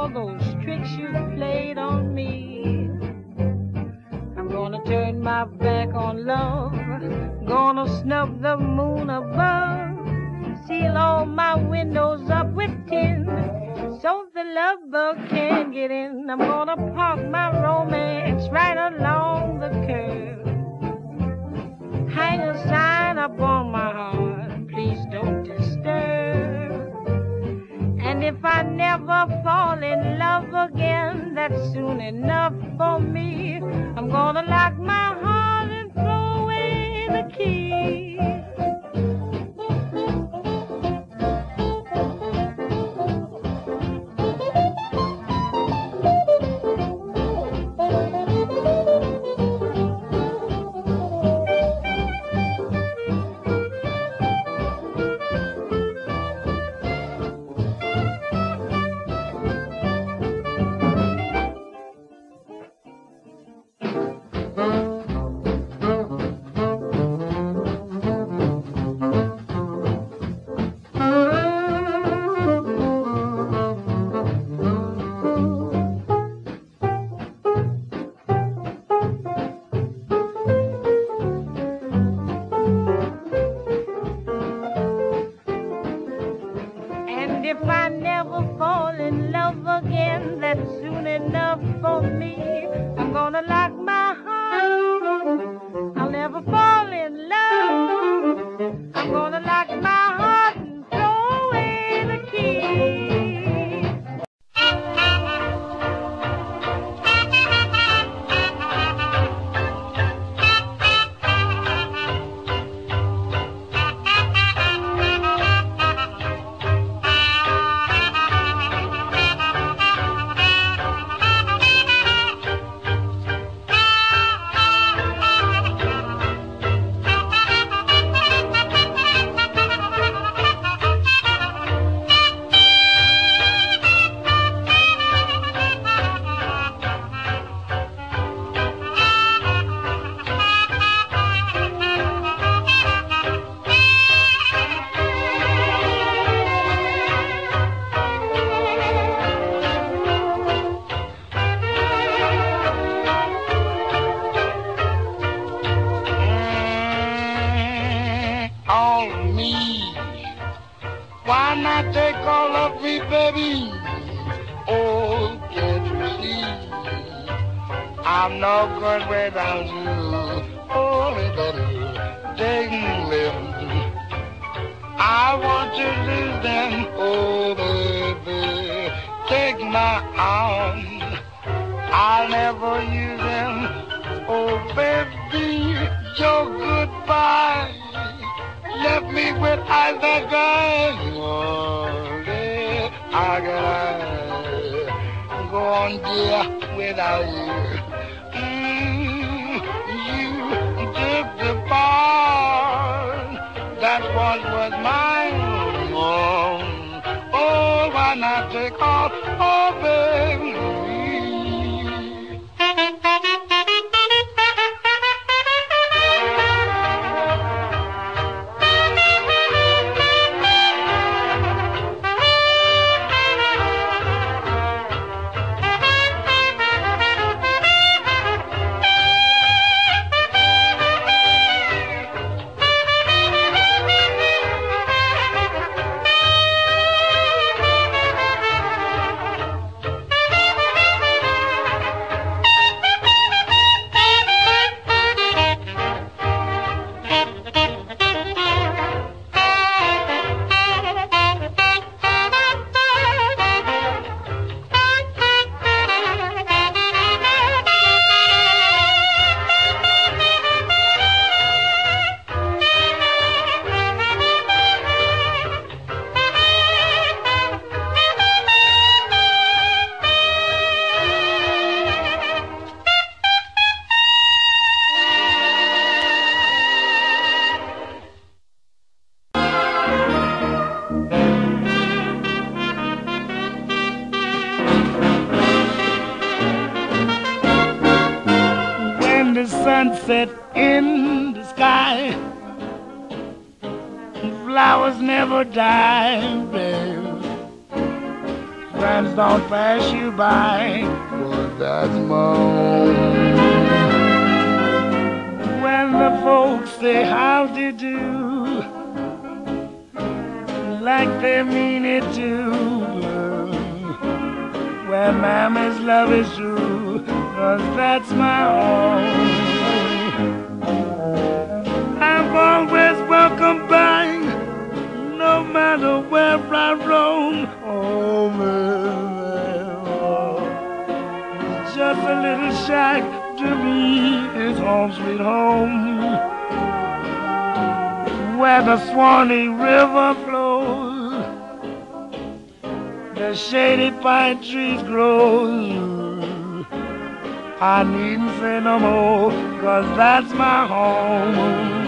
all those tricks you played on me. I'm gonna turn my back on love, gonna snub the moon above, seal all my windows up with tin, so the love bug can't get in. I'm gonna park my romance right along the curb, hang a sign up on my heart, please don't disturb. And if I never fall in love again, that's soon enough for me. I'm gonna lock my heart and throw away the key. If I never fall in love again, that's soon enough for me. I'm gonna lock my heart, I'll never fall in love. I'm gonna lock my heart and throw away the key. Why not take all of me, baby? Oh, can't you see? I'm no good without you. Oh, baby, take me. I want to lose them. Oh, baby, take my arms. I'll never use them. Oh, baby, your goodbye left me with eyes that cry. How can I go on, dear, without you? You took the part that once was mine. Oh, why not take all? Oh, baby. Sunset in the sky, flowers never die, babe. friends don't pass you by, but that's my home. When the folks say how do you do, like they mean it to, where mama's love is true, 'cause that's my home. I'm always welcome back, no matter where I roam. Oh, man, it's just a little shack to me, it's home sweet home, where the Swanee River flows, the shady pine trees grow. I needn't say no more, 'cause that's my home.